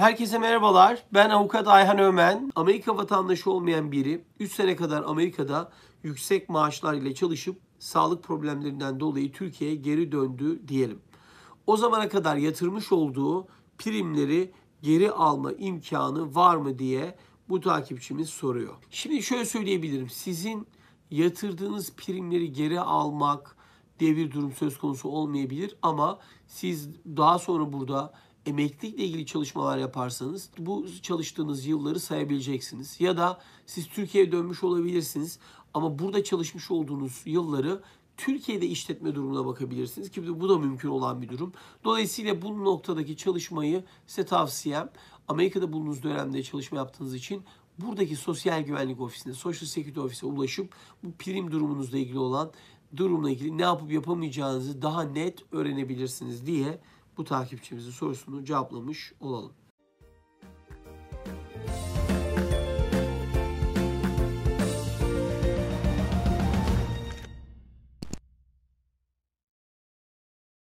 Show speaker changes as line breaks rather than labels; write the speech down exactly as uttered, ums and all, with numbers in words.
Herkese merhabalar. Ben avukat Ayhan Ömen. Amerika vatandaşı olmayan biri üç sene kadar Amerika'da yüksek maaşlar ile çalışıp sağlık problemlerinden dolayı Türkiye'ye geri döndü diyelim. O zamana kadar yatırmış olduğu primleri geri alma imkanı var mı diye bu takipçimiz soruyor. Şimdi şöyle söyleyebilirim. Sizin yatırdığınız primleri geri almak diye bir durum söz konusu olmayabilir ama siz daha sonra burada emeklilikle ilgili çalışmalar yaparsanız bu çalıştığınız yılları sayabileceksiniz. Ya da siz Türkiye'ye dönmüş olabilirsiniz ama burada çalışmış olduğunuz yılları Türkiye'de işletme durumuna bakabilirsiniz ki bu da mümkün olan bir durum. Dolayısıyla bu noktadaki çalışmayı size tavsiyem, Amerika'da bulunduğunuz dönemde çalışma yaptığınız için buradaki Sosyal Güvenlik Ofisi'ne, Social Security Ofisi'ne ulaşıp bu prim durumunuzla ilgili olan durumla ilgili ne yapıp yapamayacağınızı daha net öğrenebilirsiniz diye bu takipçimizin sorusunu cevaplamış olalım.